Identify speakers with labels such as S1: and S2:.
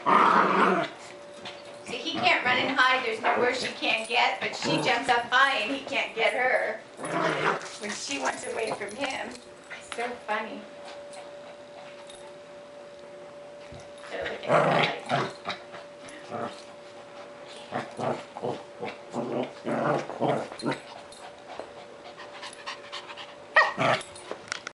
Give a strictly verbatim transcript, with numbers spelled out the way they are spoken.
S1: See, he can't run and hide. There's nowhere she can't get, but she jumps up high and he can't get her when she wants away from him. It's so funny. So look at that.